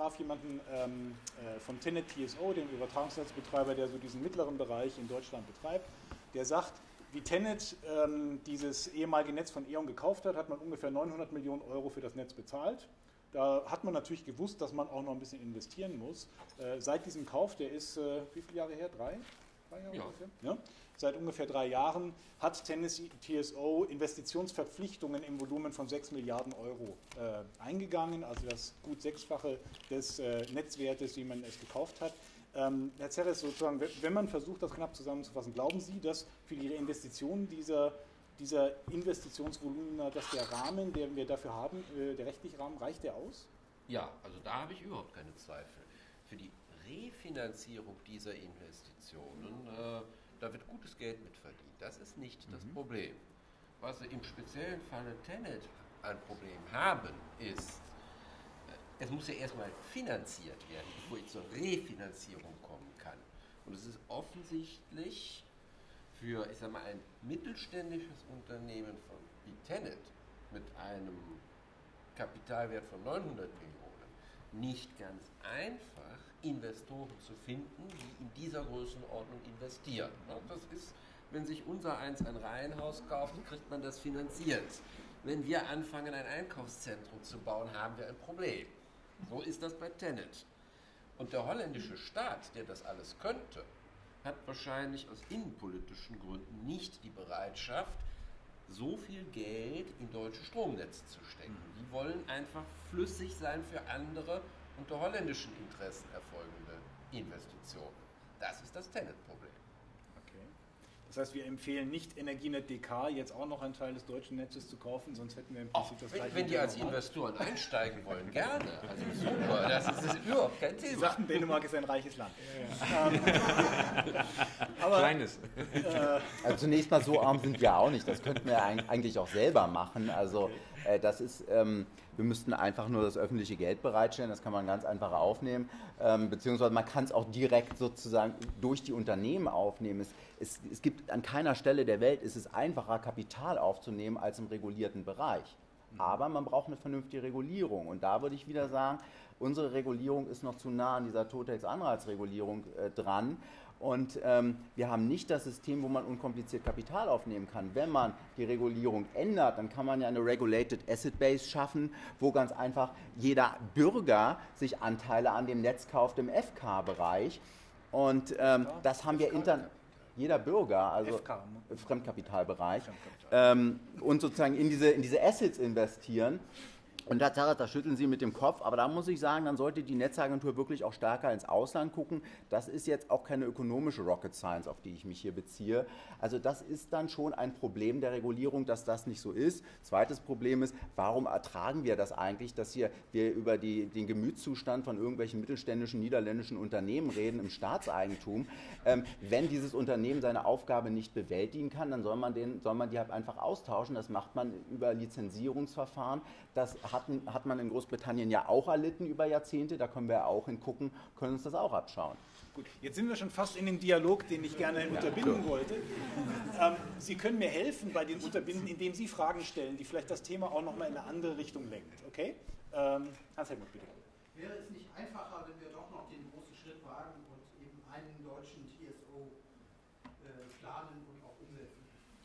traf jemanden von Tenet TSO, dem Übertragungsnetzbetreiber, der so diesen mittleren Bereich in Deutschland betreibt, der sagt, wie Tenet dieses ehemalige Netz von E.ON gekauft hat, hat man ungefähr 900 Millionen Euro für das Netz bezahlt. Da hat man natürlich gewusst, dass man auch noch ein bisschen investieren muss. Seit diesem Kauf, der ist, wie viele Jahre her? Drei Jahre ja. ungefähr? Ja. Seit ungefähr 3 Jahren hat Tenet TSO Investitionsverpflichtungen im Volumen von 6 Milliarden Euro eingegangen, also das gut 6-fache des Netzwertes, wie man es gekauft hat. Herr Zerres, sozusagen, wenn man versucht, das knapp zusammenzufassen, glauben Sie, dass für Ihre Investitionen dieser Investitionsvolumina, dass der Rahmen, den wir dafür haben, der rechtliche Rahmen, reicht der aus? Ja, also da habe ich überhaupt keine Zweifel. Für die Refinanzierung dieser Investitionen, da wird gutes Geld mitverdient. Das ist nicht das Problem. Was Sie im speziellen Falle Tenet ein Problem haben, ist, es muss ja erstmal finanziert werden, bevor ich zur Refinanzierung kommen kann. Und es ist offensichtlich für, ich sage mal, ein mittelständisches Unternehmen wie Tenet mit einem Kapitalwert von 900 Millionen nicht ganz einfach, Investoren zu finden, die in dieser Größenordnung investieren. Das ist, wenn sich unser eins ein Reihenhaus kauft, kriegt man das finanziert. Wenn wir anfangen, ein Einkaufszentrum zu bauen, haben wir ein Problem. So ist das bei Tenet. Und der holländische Staat, der das alles könnte, hat wahrscheinlich aus innenpolitischen Gründen nicht die Bereitschaft, so viel Geld in deutsche Stromnetze zu stecken. Die wollen einfach flüssig sein für andere unter holländischen Interessen erfolgende Investitionen. Das ist das Tenet-Problem. Okay. Das heißt, wir empfehlen nicht Energienet DK jetzt auch noch einen Teil des deutschen Netzes zu kaufen, sonst hätten wir im Prinzip das gleiche. Wenn die als Investoren einsteigen wollen, gerne. Also super, das ist überhaupt kein Thema. Sie sagten, Dänemark ist ein reiches Land. Aber, kleines. Also zunächst mal, so arm sind wir auch nicht. Das könnten wir eigentlich auch selber machen. Also das ist, wir müssten einfach nur das öffentliche Geld bereitstellen. Das kann man ganz einfach aufnehmen. Beziehungsweise man kann es auch direkt sozusagen durch die Unternehmen aufnehmen. Es gibt an keiner Stelle der Welt ist es einfacher, Kapital aufzunehmen als im regulierten Bereich. Aber man braucht eine vernünftige Regulierung. Und da würde ich wieder sagen, unsere Regulierung ist noch zu nah an dieser Totex-Anreizregulierung dran. Und wir haben nicht das System, wo man unkompliziert Kapital aufnehmen kann. Wenn man die Regulierung ändert, dann kann man ja eine Regulated Asset Base schaffen, wo ganz einfach jeder Bürger sich Anteile an dem Netz kauft im FK-Bereich. Und das haben wir jeder Bürger, also FK, ne? Fremdkapitalbereich, und sozusagen in diese Assets investieren. Und da schütteln Sie mit dem Kopf, aber da muss ich sagen, dann sollte die Netzagentur wirklich auch stärker ins Ausland gucken. Das ist jetzt auch keine ökonomische Rocket Science, auf die ich mich hier beziehe. Also das ist dann schon ein Problem der Regulierung, dass das nicht so ist. Zweites Problem ist, warum ertragen wir das eigentlich, dass wir über den Gemütszustand von irgendwelchen mittelständischen niederländischen Unternehmen reden im Staatseigentum. Wenn dieses Unternehmen seine Aufgabe nicht bewältigen kann, dann soll man die halt einfach austauschen. Das macht man über Lizenzierungsverfahren. Das hat man in Großbritannien ja auch erlitten über Jahrzehnte, da können wir auch hingucken, können uns das auch abschauen. Gut, jetzt sind wir schon fast in dem Dialog, den ich gerne unterbinden wollte. Sie können mir helfen bei den Unterbinden, indem Sie Fragen stellen, die vielleicht das Thema auch nochmal in eine andere Richtung lenkt. Okay? Hans-Helmut, bitte. Wäre es nicht einfacher, wenn wir doch noch den großen Schritt wagen und eben einen deutschen TSO planen und auch umsetzen?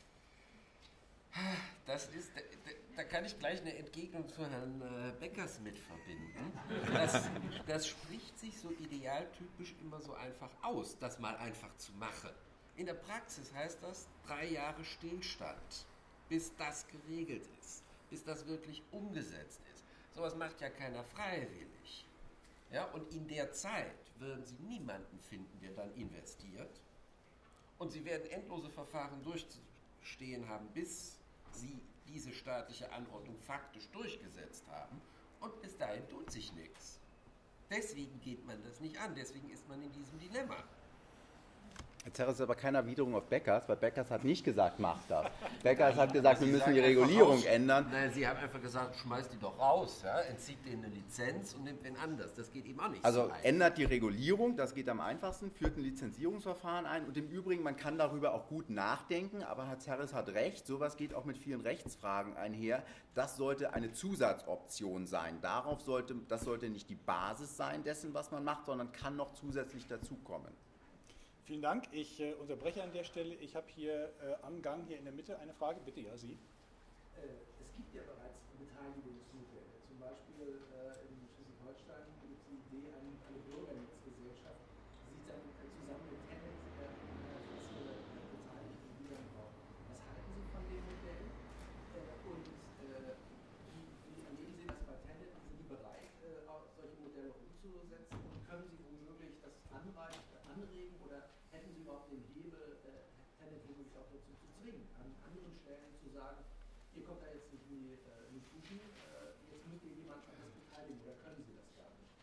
Da kann ich gleich eine Entgegnung zu Herrn Beckers mit verbinden. Das spricht sich so idealtypisch immer so einfach aus, das mal einfach zu machen. In der Praxis heißt das 3 Jahre Stillstand, bis das geregelt ist, bis das wirklich umgesetzt ist. Sowas macht ja keiner freiwillig. Ja, und in der Zeit würden Sie niemanden finden, der dann investiert. Und Sie werden endlose Verfahren durchstehen haben, bis Sie diese staatliche Anordnung faktisch durchgesetzt haben, und bis dahin tut sich nichts. Deswegen geht man das nicht an, deswegen ist man in diesem Dilemma. Jetzt ist aber keine Erwiderung auf Beckers, weil Beckers hat nicht gesagt, mach das. Beckers hat gesagt, wir müssen die Regulierung ändern. Nein, Sie haben einfach gesagt, schmeißt die doch raus, ja? Entzieht denen eine Lizenz und nimmt wen anders. Das geht eben auch nicht Also so einfach. ändert die Regulierung, das geht am einfachsten, führt ein Lizenzierungsverfahren ein und im Übrigen, man kann darüber auch gut nachdenken, aber Herr Zerres hat recht, sowas geht auch mit vielen Rechtsfragen einher. Das sollte eine Zusatzoption sein. Das sollte nicht die Basis sein dessen, was man macht, sondern kann noch zusätzlich dazukommen. Vielen Dank. Ich unterbreche an der Stelle. Ich habe hier am Gang hier in der Mitte eine Frage. Bitte, ja, Sie. Es gibt ja bereits Beteiligungsmodelle. Zum Beispiel in Schleswig-Holstein gibt es die Idee, eine Bürgernetzgesellschaft sieht dann zusammen mit Tenet feste beteiligte Wiederbrauch. Was halten Sie von dem Modell? Und wie erleben Sie das bei Tenet? Sind Sie bereit, auch solche Modelle umzusetzen? Und können Sie womöglich das anregen oder hätten Sie überhaupt den Hebel, Tenet womöglich auch dazu zu zwingen, an anderen Stellen zu sagen, ihr kommt da jetzt nicht in die Fugen, jetzt müsst ihr jemand anders beteiligen oder können Sie das gar nicht?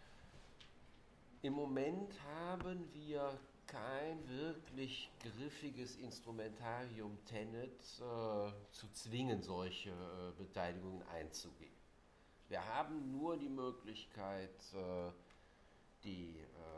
Im Moment haben wir kein wirklich griffiges Instrumentarium Tenet zu zwingen, solche Beteiligungen einzugehen. Wir haben nur die Möglichkeit, die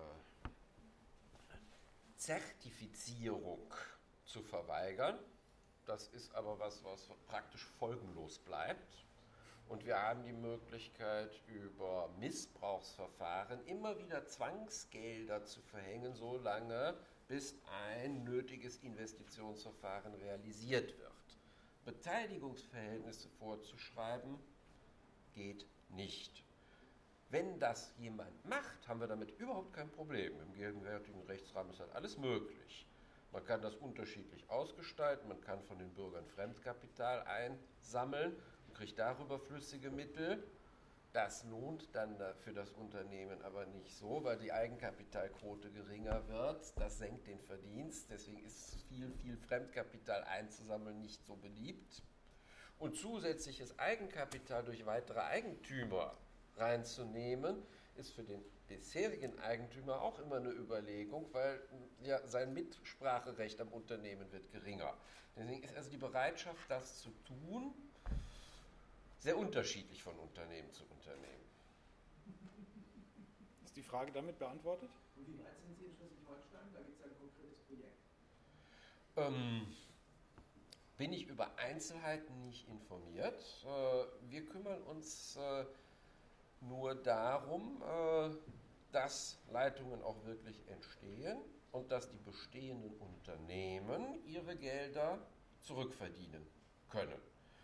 Zertifizierung zu verweigern. Das ist aber was praktisch folgenlos bleibt. Und wir haben die Möglichkeit, über Missbrauchsverfahren immer wieder Zwangsgelder zu verhängen, solange bis ein nötiges Investitionsverfahren realisiert wird. Beteiligungsverhältnisse vorzuschreiben, geht nicht. Wenn das jemand macht, haben wir damit überhaupt kein Problem. Im gegenwärtigen Rechtsrahmen ist halt alles möglich. Man kann das unterschiedlich ausgestalten, man kann von den Bürgern Fremdkapital einsammeln und kriegt darüber flüssige Mittel. Das lohnt dann für das Unternehmen aber nicht so, weil die Eigenkapitalquote geringer wird. Das senkt den Verdienst, deswegen ist viel Fremdkapital einzusammeln nicht so beliebt. Und zusätzliches Eigenkapital durch weitere Eigentümer reinzunehmen, ist für den bisherigen Eigentümer auch immer eine Überlegung, weil ja sein Mitspracherecht am Unternehmen wird geringer. Deswegen ist also die Bereitschaft, das zu tun, sehr unterschiedlich von Unternehmen zu Unternehmen. Ist die Frage damit beantwortet? Und wie weit sind Sie in Schleswig-Holstein? Da gibt es ein konkretes Projekt. Bin ich über Einzelheiten nicht informiert. Wir kümmern uns nur darum, dass Leitungen auch wirklich entstehen und dass die bestehenden Unternehmen ihre Gelder zurückverdienen können.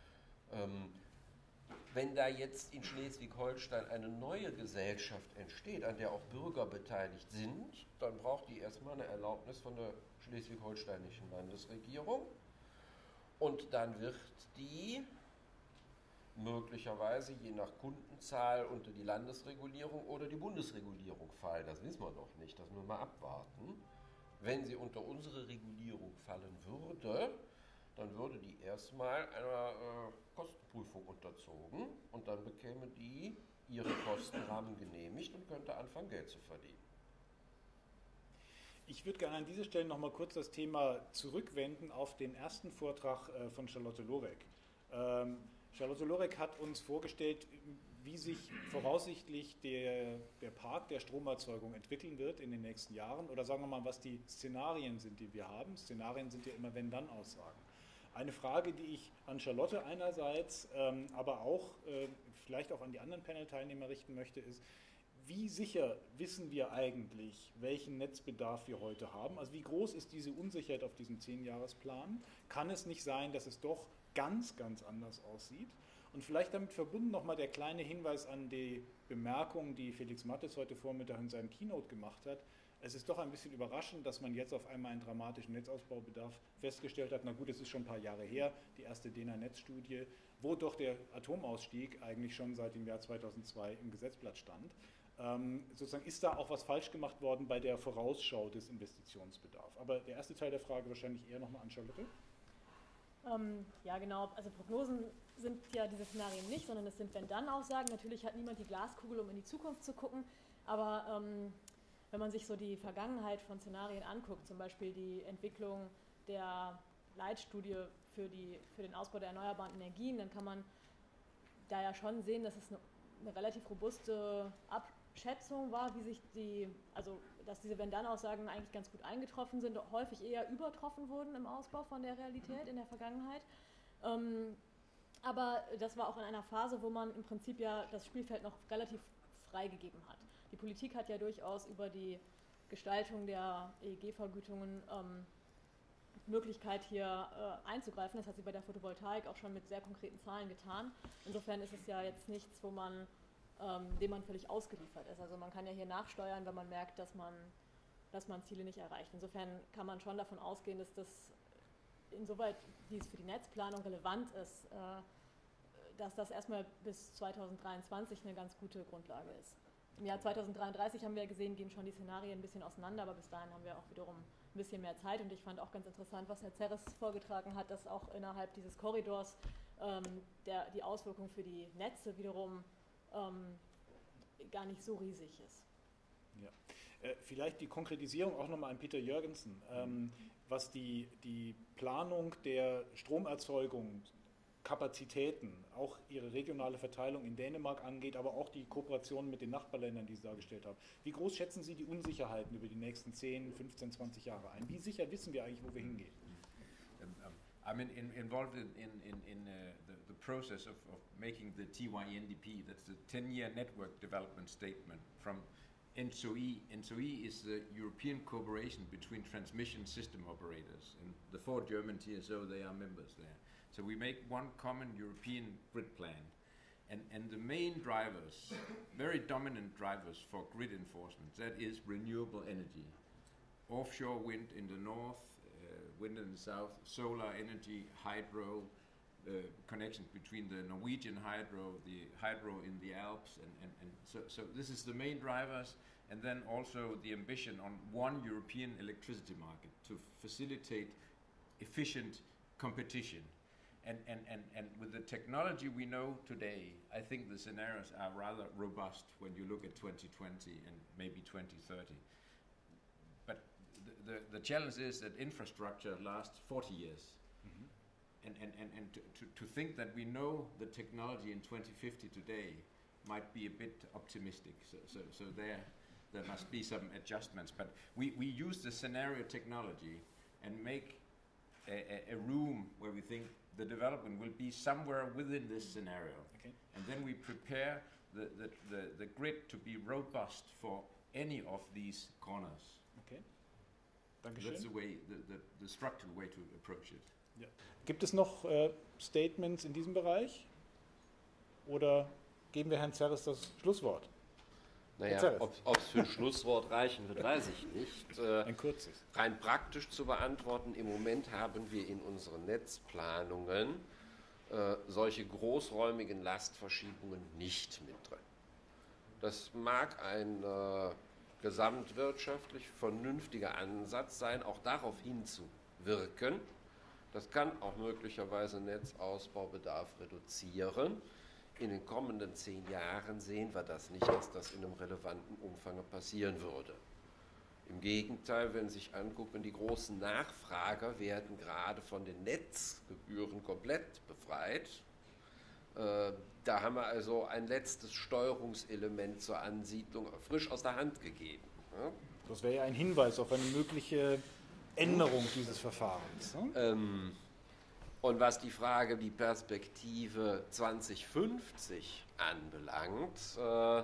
Wenn da jetzt in Schleswig-Holstein eine neue Gesellschaft entsteht, an der auch Bürger beteiligt sind, dann braucht die erstmal eine Erlaubnis von der schleswig-holsteinischen Landesregierung und dann wird die möglicherweise je nach Kundenzahl unter die Landesregulierung oder die Bundesregulierung fallen. Das wissen wir noch nicht, das müssen wir mal abwarten. Wenn sie unter unsere Regulierung fallen würde, dann würde die erstmal einer Kostenprüfung unterzogen und dann bekäme die ihre Kostenrahmen genehmigt und könnte anfangen, Geld zu verdienen. Ich würde gerne an dieser Stelle noch mal kurz das Thema zurückwenden auf den ersten Vortrag von Charlotte Lorek. Charlotte Lorek hat uns vorgestellt, wie sich voraussichtlich der Park der Stromerzeugung entwickeln wird in den nächsten Jahren oder sagen wir mal, was die Szenarien sind, die wir haben. Szenarien sind ja immer Wenn-Dann-Aussagen. Eine Frage, die ich an Charlotte einerseits, aber auch vielleicht auch an die anderen Panel-Teilnehmer richten möchte, ist, wie sicher wissen wir eigentlich, welchen Netzbedarf wir heute haben? Also wie groß ist diese Unsicherheit auf diesem 10-Jahresplan? Kann es nicht sein, dass es doch ganz anders aussieht? Und vielleicht damit verbunden nochmal der kleine Hinweis an die Bemerkung, die Felix Mattes heute Vormittag in seinem Keynote gemacht hat. Es ist doch ein bisschen überraschend, dass man jetzt auf einmal einen dramatischen Netzausbaubedarf festgestellt hat. Na gut, es ist schon ein paar Jahre her, die erste DENA-Netzstudie, wo doch der Atomausstieg eigentlich schon seit dem Jahr 2002 im Gesetzblatt stand. Sozusagen ist da auch was falsch gemacht worden bei der Vorausschau des Investitionsbedarfs. Aber der erste Teil der Frage wahrscheinlich eher nochmal an Charlotte. Ja, genau. Also Prognosen sind ja diese Szenarien nicht, sondern es sind Wenn-Dann-Aussagen. Natürlich hat niemand die Glaskugel, um in die Zukunft zu gucken, aber wenn man sich so die Vergangenheit von Szenarien anguckt, zum Beispiel die Entwicklung der Leitstudie für den Ausbau der erneuerbaren Energien, dann kann man da ja schon sehen, dass es eine relativ robuste Abschätzung war, wie sich dass diese Wenn-Dann-Aussagen eigentlich ganz gut eingetroffen sind, häufig eher übertroffen wurden im Ausbau von der Realität in der Vergangenheit. Aber das war auch in einer Phase, wo man im Prinzip ja das Spielfeld noch relativ freigegeben hat. Die Politik hat ja durchaus über die Gestaltung der EEG-Vergütungen Möglichkeit hier einzugreifen. Das hat sie bei der Photovoltaik auch schon mit sehr konkreten Zahlen getan. Insofern ist es ja jetzt nichts, dem man völlig ausgeliefert ist. Also man kann ja hier nachsteuern, wenn man merkt, dass man Ziele nicht erreicht. Insofern kann man schon davon ausgehen, dass das, insoweit dies für die Netzplanung relevant ist, dass das erstmal bis 2023 eine ganz gute Grundlage ist. Im Jahr 2033 haben wir ja gesehen, gehen schon die Szenarien ein bisschen auseinander, aber bis dahin haben wir auch wiederum ein bisschen mehr Zeit. Und ich fand auch ganz interessant, was Herr Zerres vorgetragen hat, dass auch innerhalb dieses Korridors die Auswirkung für die Netze wiederum gar nicht so riesig ist. Ja. Vielleicht die Konkretisierung auch nochmal an Peter Jürgensen, was die Planung der Stromerzeugung, Kapazitäten, auch ihre regionale Verteilung in Dänemark angeht, aber auch die Kooperation mit den Nachbarländern, die Sie dargestellt haben. Wie groß schätzen Sie die Unsicherheiten über die nächsten 10, 15, 20 Jahre ein? Wie sicher wissen wir eigentlich, wo wir hingehen? I'm involved in the process of making the TYNDP, that's the 10-year network development statement from ENTSO-E. ENTSO-E is the European cooperation between transmission system operators, and the 4 German TSO, they are members there. So we make one common European grid plan, and the main drivers, very dominant drivers for grid enforcement, that is renewable energy. Offshore wind in the north, wind in the south, solar energy, hydro, connections between the Norwegian hydro, the hydro in the Alps, and so this is the main drivers, and then also the ambition on one European electricity market to facilitate efficient competition. And with the technology we know today, I think the scenarios are rather robust when you look at 2020 and maybe 2030. But the challenge is that infrastructure lasts 40 years. Mm-hmm. And to think that we know the technology in 2050 today might be a bit optimistic. So there must be some adjustments. But we use the scenario technology and make a room where we think the development will be somewhere within this scenario. Okay. And then we prepare the grid to be robust for any of these corners. Okay. Dankeschön. That's the way, the structural way to approach it. Ja. Gibt es noch Statements in diesem Bereich? Oder geben wir Herrn Zerres das Schlusswort? Naja, ob es für ein Schlusswort reichen wird, weiß ich nicht. Ein kurzes. Rein praktisch zu beantworten, im Moment haben wir in unseren Netzplanungen solche großräumigen Lastverschiebungen nicht mit drin. Das mag ein gesamtwirtschaftlich vernünftiger Ansatz sein, auch darauf hinzuwirken. Das kann auch möglicherweise Netzausbaubedarf reduzieren. In den kommenden 10 Jahren sehen wir das nicht, dass das in einem relevanten Umfang passieren würde. Im Gegenteil, wenn Sie sich angucken, die großen Nachfrager werden gerade von den Netzgebühren komplett befreit. Da haben wir also ein letztes Steuerungselement zur Ansiedlung frisch aus der Hand gegeben. Ja? Das wäre ja ein Hinweis auf eine mögliche Änderung dieses Verfahrens. Ne? Und was die Frage, die Perspektive 2050 anbelangt, da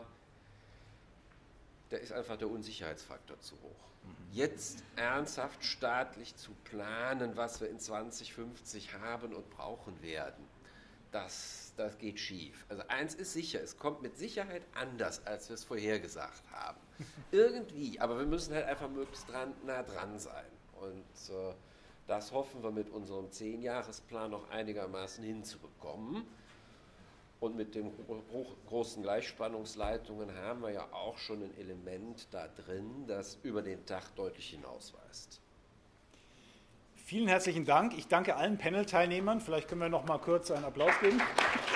ist einfach der Unsicherheitsfaktor zu hoch. Jetzt ernsthaft staatlich zu planen, was wir in 2050 haben und brauchen werden, das geht schief. Also eins ist sicher, es kommt mit Sicherheit anders, als wir es vorhergesagt haben. Irgendwie, aber wir müssen halt einfach möglichst nah dran sein. Und das hoffen wir mit unserem 10-Jahresplan noch einigermaßen hinzubekommen. Und mit den großen Gleichspannungsleitungen haben wir ja auch schon ein Element da drin, das über den Tag deutlich hinausweist. Vielen herzlichen Dank. Ich danke allen Panel-Teilnehmern. Vielleicht können wir noch mal kurz einen Applaus geben.